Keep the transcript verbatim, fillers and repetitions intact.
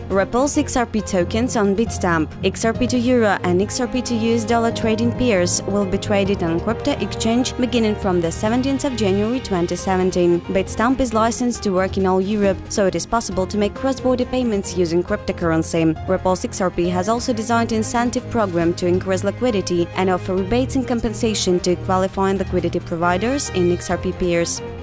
Ripple's X R P tokens on Bitstamp. X R P to Euro and X R P to U S dollar trading pairs will be traded on crypto exchange beginning from the seventeenth of January twenty seventeen. Bitstamp is licensed to work in all Europe, so it is possible to make cross-border payments using cryptocurrency. Ripple's X R P has also designed an incentive program to increase liquidity and offer rebates and compensation to qualifying liquidity providers in X R P pairs.